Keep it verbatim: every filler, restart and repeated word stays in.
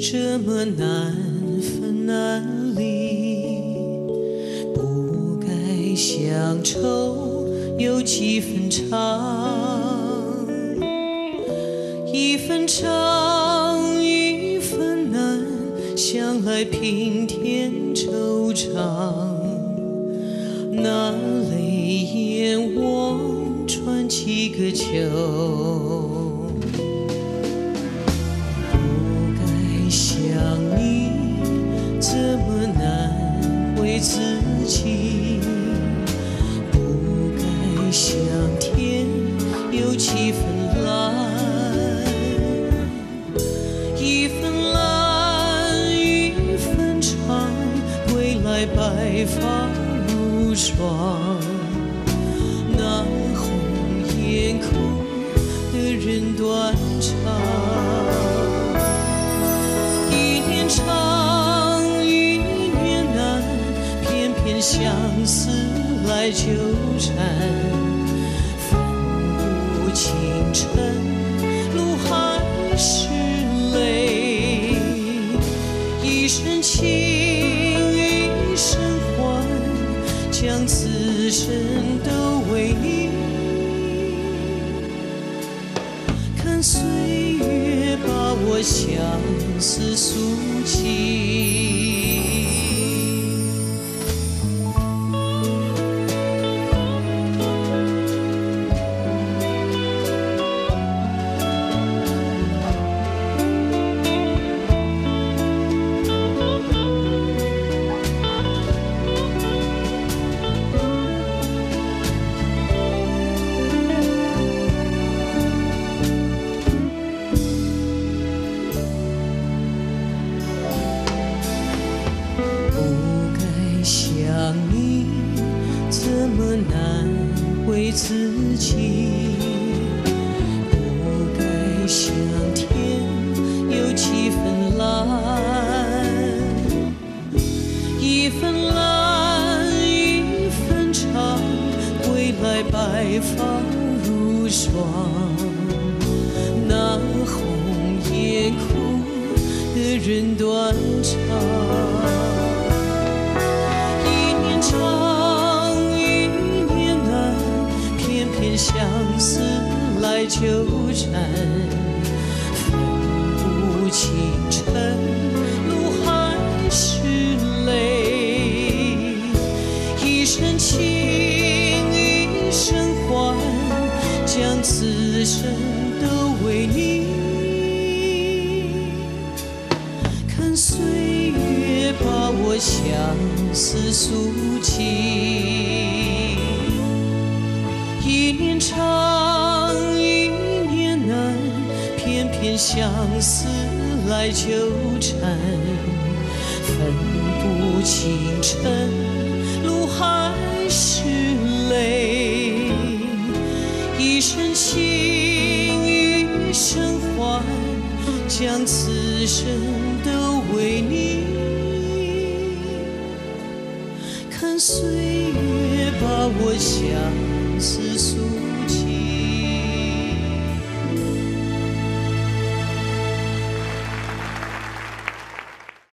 这么难分难离，不该乡愁有几分长，一分长一分难，想来平添惆怅。那泪眼望穿几个秋，想你怎么难为自己，不该像天有几分蓝，一分蓝一分长，归来白发如霜。那红颜哭的人断肠，长一年难，偏偏相思来纠缠。分不清晨露还是泪，一生情一生欢，将此生都为你。看岁月把我相思诉尽。想你怎么难为自己，不该像天有几分蓝，一分蓝一分长，归来白发如霜。那红颜哭的人断肠，长一年难，偏偏相思来纠缠。分不清晨露还是泪，一生情一生欢，将此生都为你。看岁月把我相思诉尽，一年长一年难，偏偏相思来纠缠。分不清晨露还是泪，一生情一生欢，将此生都为你。看岁月把我相思诉